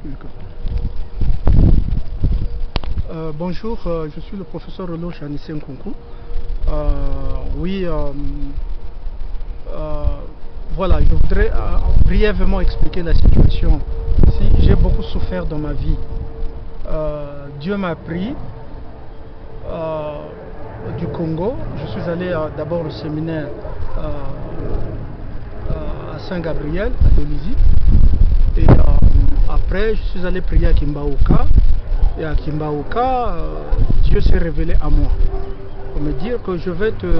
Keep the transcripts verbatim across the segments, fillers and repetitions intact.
Euh, bonjour, euh, je suis le professeur Rolo Janissé Nkunku. Euh, oui, euh, euh, voilà, je voudrais euh, brièvement expliquer la situation. Si j'ai beaucoup souffert dans ma vie, euh, Dieu m'a pris euh, du Congo. Je suis allé euh, d'abord au séminaire euh, euh, à Saint-Gabriel, à Dolisie. Et euh, après, je suis allé prier à Kimbaouka. Et à Kimbaouka, euh, Dieu s'est révélé à moi pour me dire que je vais te...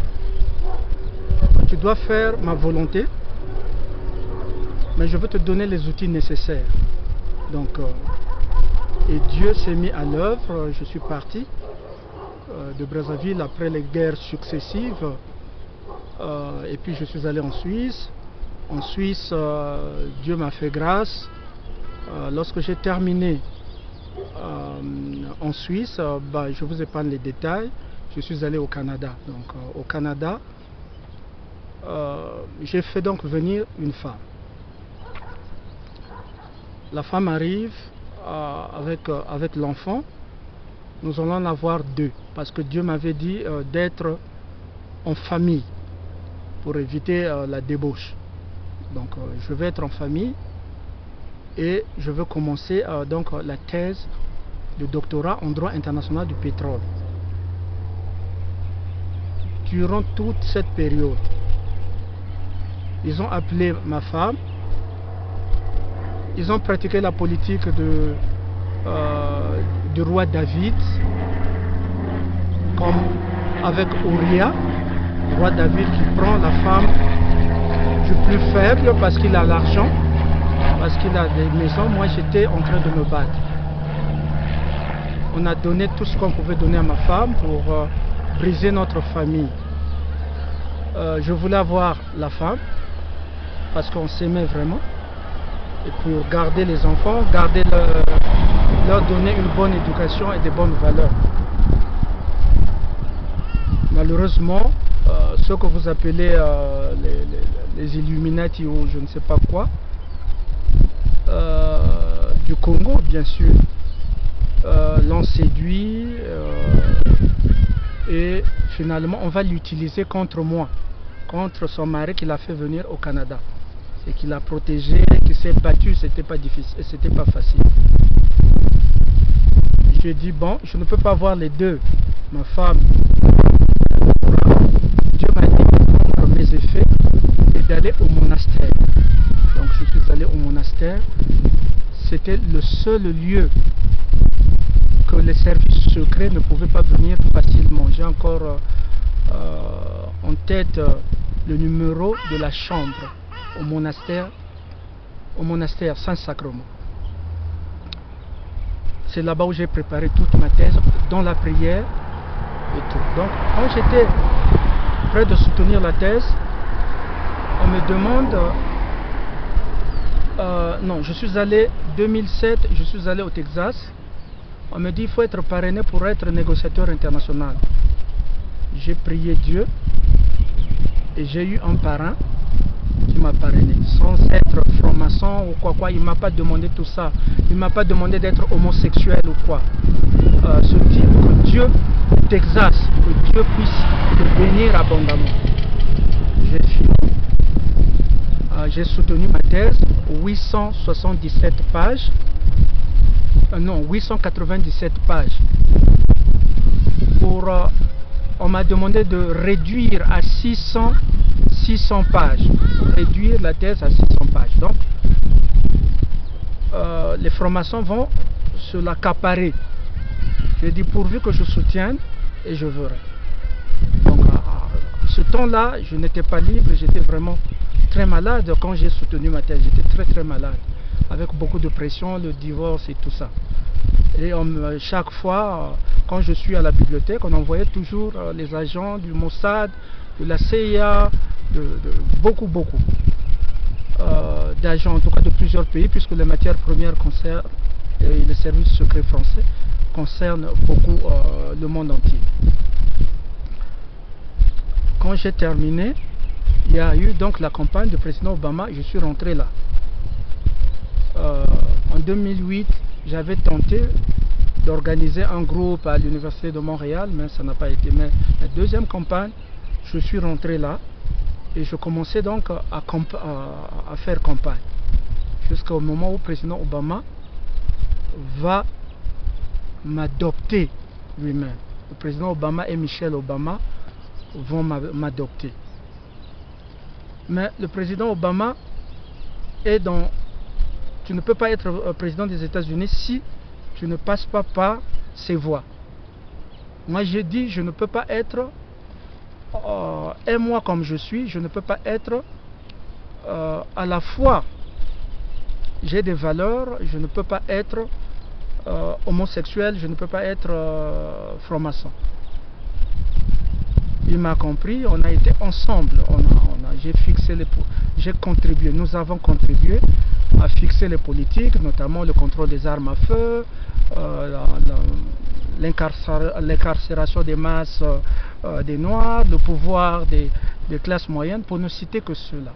Tu dois faire ma volonté, mais je veux te donner les outils nécessaires. Donc, euh, et Dieu s'est mis à l'œuvre. Je suis parti euh, de Brazzaville après les guerres successives. Euh, et puis je suis allé en Suisse. En Suisse, euh, Dieu m'a fait grâce. Euh, lorsque j'ai terminé Euh, en Suisse, euh, bah, je vous épargne les détails. Je suis allé au Canada. Donc, euh, au Canada, euh, j'ai fait donc venir une femme. La femme arrive euh, avec, euh, avec l'enfant. Nous allons en avoir deux parce que Dieu m'avait dit euh, d'être en famille pour éviter euh, la débauche. Donc, euh, je vais être en famille et je veux commencer euh, donc la thèse de doctorat en droit international du pétrole. Durant toute cette période, ils ont appelé ma femme, ils ont pratiqué la politique de, euh, du roi David, comme avec Uriah, le roi David qui prend la femme du plus faible parce qu'il a l'argent, parce qu'il a des maisons. Moi j'étais en train de me battre. On a donné tout ce qu'on pouvait donner à ma femme pour euh, briser notre famille. Euh, je voulais avoir la femme parce qu'on s'aimait vraiment. Et pour garder les enfants, garder le, leur donner une bonne éducation et des bonnes valeurs. Malheureusement, euh, ce que vous appelez euh, les, les, les Illuminati ou je ne sais pas quoi, euh, du Congo bien sûr, Euh, l'ont séduit euh, et finalement on va l'utiliser contre moi, contre son mari qui l'a fait venir au Canada et qui l'a protégé, qui s'est battu. C'était pas difficile, c'était pas facile. J'ai dit bon, je ne peux pas voir les deux, ma femme. Dieu m'a dit de prendre mes effets et d'aller au monastère. Donc je suis allé au monastère. C'était le seul lieu que les services secrets ne pouvaient pas venir facilement. J'ai encore euh, en tête euh, le numéro de la chambre au monastère, au monastère Saint-Sacrement. C'est là-bas où j'ai préparé toute ma thèse, dans la prière et tout. Donc, quand j'étais prêt de soutenir la thèse, on me demande... Euh, non, je suis allé deux mille sept, je suis allé au Texas. On me dit qu'il faut être parrainé pour être négociateur international. J'ai prié Dieu et j'ai eu un parrain qui m'a parrainé. Sans être franc-maçon ou quoi quoi, il ne m'a pas demandé tout ça. Il ne m'a pas demandé d'être homosexuel ou quoi. Euh, se dire que Dieu t'exerce, que Dieu puisse te bénir abondamment. J'ai fini. Euh, j'ai soutenu ma thèse, huit cent soixante-dix-sept pages. Euh, non, huit cent quatre-vingt-dix-sept pages. Pour, euh, on m'a demandé de réduire à six cents, six cents pages. Réduire la thèse à six cents pages. Donc, euh, les francs-maçons vont se l'accaparer. J'ai dit pourvu que je soutienne et je verrai. Donc, à ce temps-là, je n'étais pas libre, j'étais vraiment très malade quand j'ai soutenu ma thèse. J'étais très très malade, avec beaucoup de pression, le divorce et tout ça. Et on, chaque fois, quand je suis à la bibliothèque, on envoyait toujours les agents du Mossad, de la C I A, de, de beaucoup, beaucoup euh, d'agents, en tout cas de plusieurs pays, puisque les matières premières concernent, et les services secrets français concernent beaucoup euh, le monde entier. Quand j'ai terminé, il y a eu donc la campagne du président Obama, je suis rentré là. Euh, en deux mille huit, j'avais tenté d'organiser un groupe à l'Université de Montréal, mais ça n'a pas été. Mais la deuxième campagne, je suis rentré là et je commençais donc à, à, à faire campagne jusqu'au moment où le président Obama va m'adopter lui-même. Le président Obama et Michelle Obama vont m'adopter. Mais le président Obama est dans... Tu ne peux pas être président des États-Unis si tu ne passes pas par ses voies. Moi j'ai dit, je ne peux pas être, euh, et moi comme je suis, je ne peux pas être euh, à la fois, j'ai des valeurs, je ne peux pas être euh, homosexuel, je ne peux pas être euh, franc-maçon. Il m'a compris, on a été ensemble, on a, on a, j'ai fixé les, j'ai contribué, nous avons contribué à fixer les politiques, notamment le contrôle des armes à feu, euh, l'incarcération des masses euh, des Noirs, le pouvoir des, des classes moyennes, pour ne citer que cela.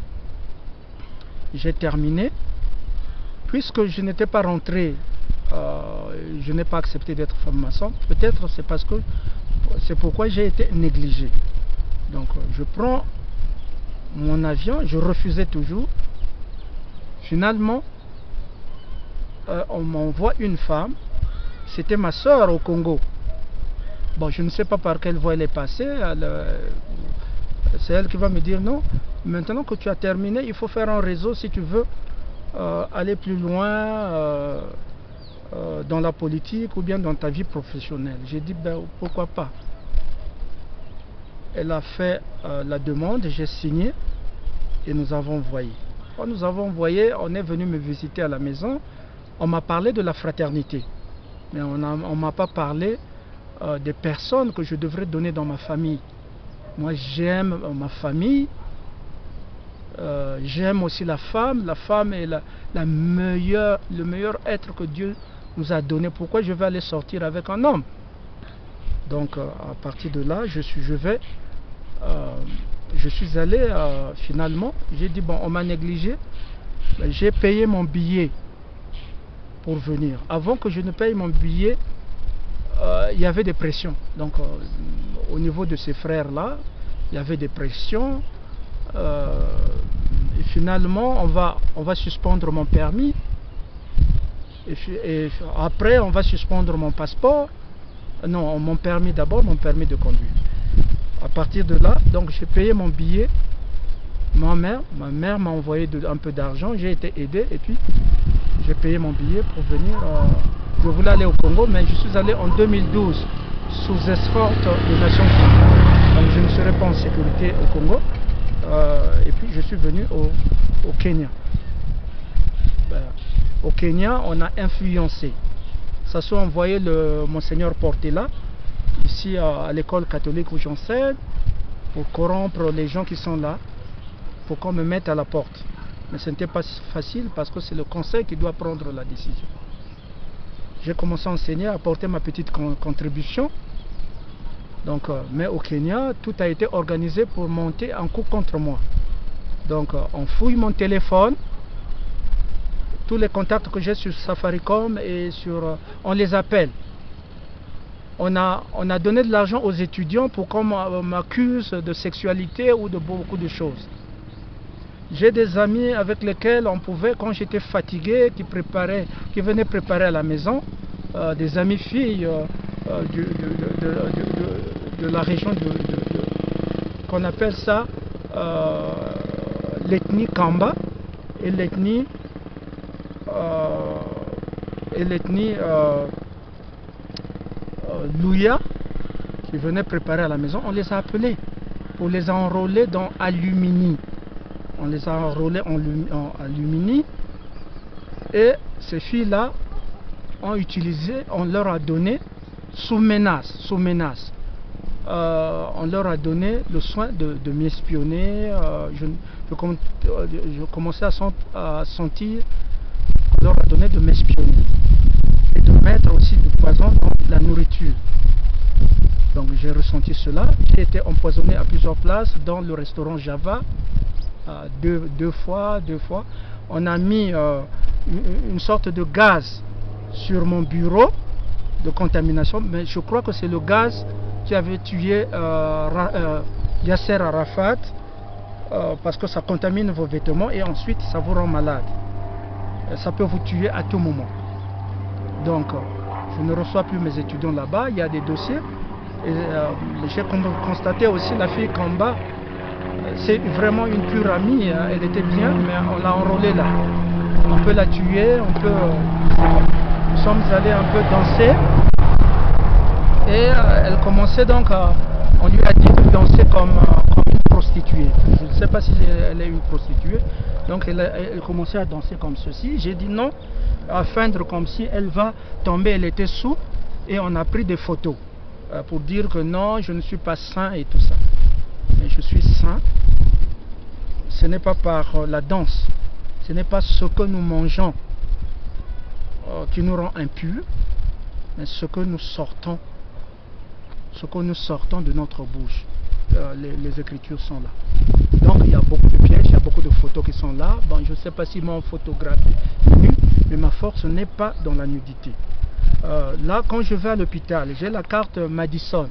J'ai terminé, puisque je n'étais pas rentré, euh, je n'ai pas accepté d'être franc-maçon, peut-être c'est parce que c'est pourquoi j'ai été négligé. Donc je prends mon avion, je refusais toujours. Finalement, euh, on m'envoie une femme, c'était ma soeur au Congo. Bon, je ne sais pas par quelle voie elle est passée, c'est elle qui va me dire non, maintenant que tu as terminé, il faut faire un réseau si tu veux euh, aller plus loin euh, euh, dans la politique ou bien dans ta vie professionnelle. J'ai dit, ben, pourquoi pas. Elle a fait euh, la demande, j'ai signé et nous avons envoyé. Quand nous avons envoyé, on est venu me visiter à la maison, on m'a parlé de la fraternité, mais on ne m'a pas parlé euh, des personnes que je devrais donner dans ma famille. Moi j'aime ma famille, euh, j'aime aussi la femme, la femme est la, la meilleure, le meilleur être que Dieu nous a donné. Pourquoi je vais aller sortir avec un homme? Donc euh, à partir de là, je, suis, je vais... Euh, je suis allé euh, finalement, j'ai dit bon, on m'a négligé, j'ai payé mon billet pour venir. Avant que je ne paye mon billet, euh, il y avait des pressions. Donc euh, au niveau de ces frères là, il y avait des pressions. Euh, et finalement, on va, on va suspendre mon permis. Et, et après, on va suspendre mon passeport. Non, mon permis d'abord, mon permis de conduire. À partir de là, donc j'ai payé mon billet. Ma mère, ma mère m'a envoyé de, un peu d'argent, j'ai été aidé et puis j'ai payé mon billet pour venir. Euh, je voulais aller au Congo, mais je suis allé en deux mille douze sous escorte des Nations Unies. Donc je ne serai pas en sécurité au Congo. Euh, et puis je suis venu au, au Kenya. Ben, au Kenya, on a influencé. Ça soit envoyé le Monseigneur Portela ici à, à l'école catholique où j'enseigne pour corrompre les gens qui sont là, pour qu'on me mette à la porte. Mais ce n'était pas facile parce que c'est le conseil qui doit prendre la décision. J'ai commencé à enseigner, à apporter ma petite con contribution. Donc, euh, mais au Kenya, tout a été organisé pour monter en coup contre moi. Donc euh, on fouille mon téléphone, tous les contacts que j'ai sur Safaricom et sur, euh, on les appelle. On a, on a donné de l'argent aux étudiants pour qu'on m'accuse de sexualité ou de beaucoup de choses. J'ai des amis avec lesquels on pouvait, quand j'étais fatigué, qui, préparaient, qui venaient préparer à la maison, euh, des amis filles euh, euh, du, de, de, de, de, de la région de, de, de, qu'on appelle ça euh, l'ethnie Kamba et l'ethnie euh, et l'ethnie euh, Louya, qui venaient préparer à la maison. On les a appelés pour les enrôler dans Alumini. On les a enrôlés en, en Alumini et ces filles-là ont utilisé, on leur a donné sous menace, sous menace. Euh, on leur a donné le soin de, de m'espionner. Euh, je, je, je commençais à, sent, à sentir qu'on leur a donné de m'espionner et de mettre aussi du poison dans la nourriture. Donc j'ai ressenti cela. J'ai été empoisonné à plusieurs places dans le restaurant Java. Euh, deux, deux fois, deux fois. On a mis euh, une, une sorte de gaz sur mon bureau de contamination, mais je crois que c'est le gaz qui avait tué euh, euh, Yasser Arafat, euh, parce que ça contamine vos vêtements et ensuite ça vous rend malade. Ça peut vous tuer à tout moment. Donc, je ne reçois plus mes étudiants là-bas, il y a des dossiers. Et euh, j'ai constaté aussi la fille Kamba, c'est vraiment une pure amie, hein. Elle était bien, mais on l'a enrôlée là. On peut la tuer, on peut... Nous sommes allés un peu danser. Et euh, elle commençait donc à... On lui a dit de danser comme, euh, comme une prostituée. Je ne sais pas si elle est une prostituée. Donc elle, elle commençait à danser comme ceci. J'ai dit non, à feindre comme si elle va tomber, elle était sous. Et on a pris des photos euh, pour dire que non, je ne suis pas saint et tout ça. Mais je suis saint. Ce n'est pas par euh, la danse. Ce n'est pas ce que nous mangeons euh, qui nous rend impurs, mais ce que nous sortons, ce que nous sortons de notre bouche. Euh, les, les écritures sont là. Donc il y a beaucoup de pièges, il y a beaucoup de photos qui sont là. Bon, je ne sais pas si mon photographe est nu, mais ma force n'est pas dans la nudité. Euh, là, quand je vais à l'hôpital, j'ai la carte Madison.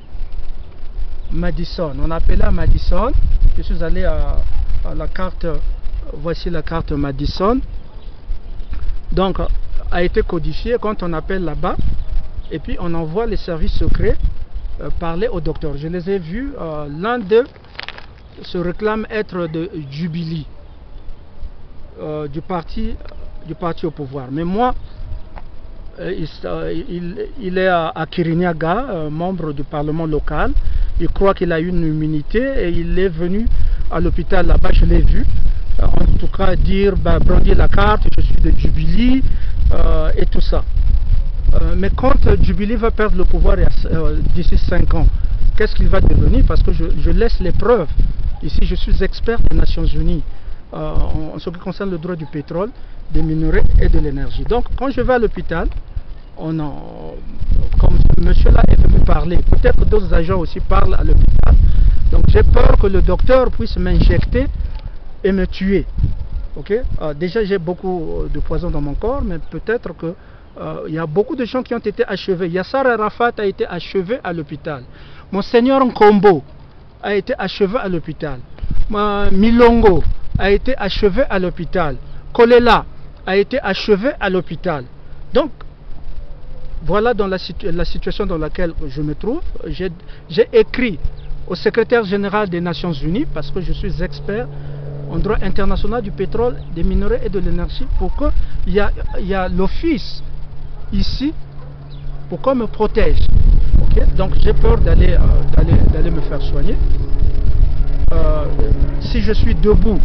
Madison, on appelait à Madison. Je suis allé à, à la carte, voici la carte Madison. Donc, a été codifiée quand on appelle là-bas. Et puis, on envoie les services secrets euh, parler au docteur. Je les ai vus, euh, l'un d'eux se réclame être de Jubilee, euh, du, parti, du parti au pouvoir. Mais moi, euh, il, il, il est à, à Kirinyaga, euh, membre du parlement local. Il croit qu'il a une immunité et il est venu à l'hôpital là-bas, je l'ai vu. Euh, en tout cas, dire, bah, brandir la carte, je suis de Jubilee euh, et tout ça. Euh, mais quand Jubilee va perdre le pouvoir euh, d'ici cinq ans, qu'est-ce qu'il va devenir? Parce que je, je laisse les preuves. Ici, je suis expert des Nations Unies euh, en, en ce qui concerne le droit du pétrole, des minerais et de l'énergie. Donc, quand je vais à l'hôpital, on en, comme ce monsieur-là est venu parler, peut-être que d'autres agents aussi parlent à l'hôpital. Donc, j'ai peur que le docteur puisse m'injecter et me tuer. Okay? Euh, déjà, j'ai beaucoup de poison dans mon corps, mais peut-être que euh, il y a beaucoup de gens qui ont été achevés. Yasser Arafat a été achevé à l'hôpital. Monseigneur Nkombo a été achevé à l'hôpital. Milongo a été achevé à l'hôpital. Kolela a été achevé à l'hôpital. Donc, voilà dans la, situ la situation dans laquelle je me trouve. J'ai écrit au secrétaire général des Nations Unies, parce que je suis expert en droit international du pétrole, des minerais et de l'énergie, pour qu'il y a, y a l'office ici, pour qu'on me protège. Okay? Donc j'ai peur d'aller euh, d'aller d'aller me faire soigner. Euh, si je suis debout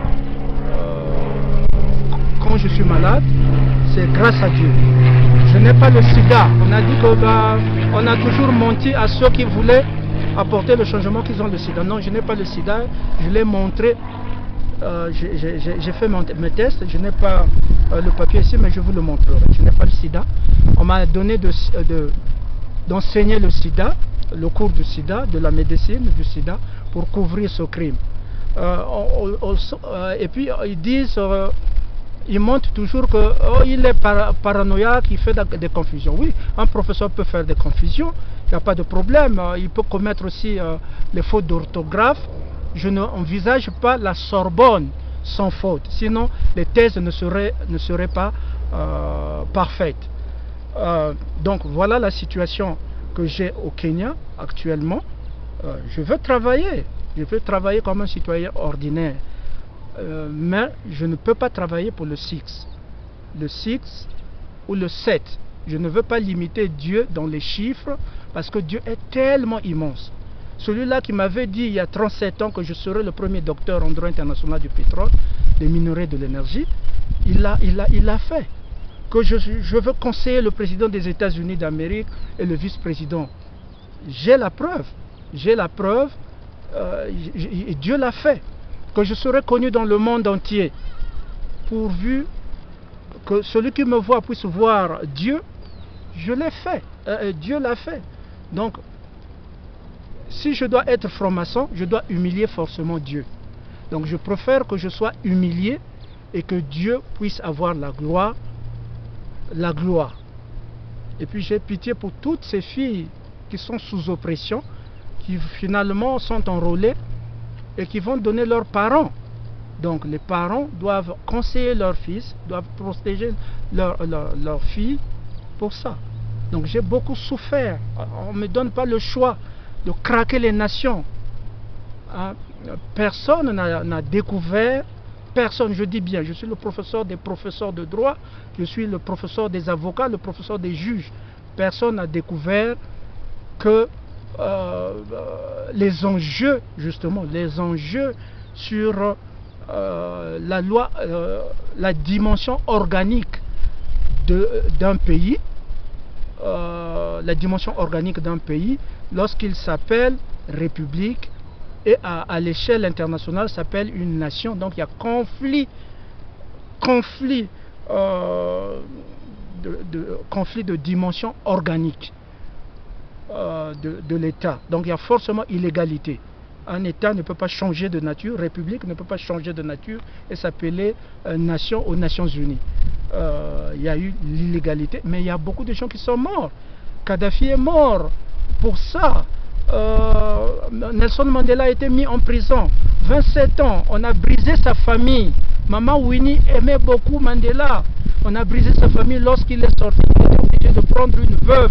euh, quand je suis malade, c'est grâce à Dieu. Je n'ai pas le sida. On a dit que bah, on a toujours menti à ceux qui voulaient apporter le changement qu'ils ont le sida. Non, je n'ai pas le sida. Je l'ai montré. Euh, j'ai fait mon, mes tests. Je n'ai pas euh, le papier ici, mais je vous le montrerai. Je n'ai pas le sida. On m'a donné de, de, d'enseigner le sida, le cours du sida, de la médecine du sida, pour couvrir ce crime. Euh, on, on, on, et puis ils disent, euh, ils montrent toujours que oh, il est para, paranoïaque, il fait des confusions. Oui, un professeur peut faire des confusions, il n'y a pas de problème. Il peut commettre aussi euh, les fautes d'orthographe. Je n'envisage pas la Sorbonne sans faute, sinon les thèses ne seraient, ne seraient pas euh, parfaites. Euh, donc voilà la situation que j'ai au Kenya actuellement. Euh, je veux travailler, je veux travailler comme un citoyen ordinaire, euh, mais je ne peux pas travailler pour le six, le six ou le sept. Je ne veux pas limiter Dieu dans les chiffres parce que Dieu est tellement immense. Celui-là qui m'avait dit il y a trente-sept ans que je serais le premier docteur en droit international du pétrole, des minerais, de l'énergie, il l'a il a, il a fait. Que je, je veux conseiller le président des États-Unis d'Amérique et le vice-président. J'ai la preuve. J'ai la preuve. Euh, et Dieu l'a fait. Que je serai connu dans le monde entier. Pourvu que celui qui me voit puisse voir Dieu, je l'ai fait. Euh, Dieu l'a fait. Donc, si je dois être franc-maçon, je dois humilier forcément Dieu. Donc je préfère que je sois humilié et que Dieu puisse avoir la gloire la gloire. Et puis j'ai pitié pour toutes ces filles qui sont sous oppression, qui finalement sont enrôlées et qui vont donner leurs parents. Donc les parents doivent conseiller leurs fils, doivent protéger leurs leur, leur filles pour ça. Donc j'ai beaucoup souffert. On ne me donne pas le choix de craquer les nations. Hein? Personne n'a découvert, personne, je dis bien, je suis le professeur des professeurs de droit, je suis le professeur des avocats, le professeur des juges. Personne n'a découvert que euh, les enjeux, justement, les enjeux sur euh, la loi, euh, la dimension organique d'un pays, euh, la dimension organique d'un pays, lorsqu'il s'appelle République, et à, à l'échelle internationale s'appelle une nation. Donc il y a conflit, conflit, euh, de, de, conflit de dimension organique euh, de, de l'État. Donc il y a forcément illégalité. Un État ne peut pas changer de nature, République ne peut pas changer de nature et s'appeler euh, nation aux Nations Unies. Euh, il y a eu l'illégalité, mais il y a beaucoup de gens qui sont morts. Kadhafi est mort pour ça. Euh, Nelson Mandela a été mis en prison, vingt-sept ans, on a brisé sa famille. Maman Winnie aimait beaucoup Mandela. On a brisé sa famille lorsqu'il est sorti, il était obligé de prendre une veuve,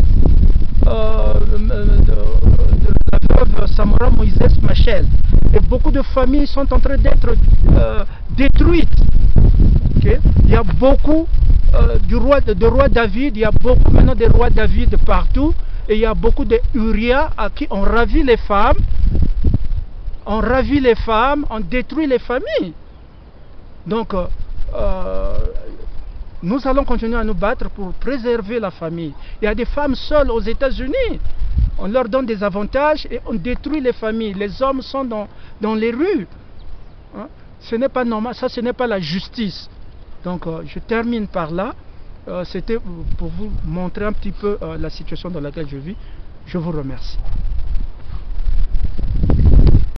euh, de, de, de la veuve Samora Moïse Machel. Et beaucoup de familles sont en train d'être euh, détruites. Okay? Il y a beaucoup euh, du roi, de, de roi David, il y a beaucoup maintenant de rois David partout. Et il y a beaucoup de Uriah à qui on ravit les femmes, on ravit les femmes, on détruit les familles. Donc, euh, nous allons continuer à nous battre pour préserver la famille. Il y a des femmes seules aux États-Unis. On leur donne des avantages et on détruit les familles. Les hommes sont dans, dans les rues. Hein? Ce n'est pas normal, ça ce n'est pas la justice. Donc, euh, je termine par là. Euh, C'était pour vous montrer un petit peu euh, la situation dans laquelle je vis. Je vous remercie.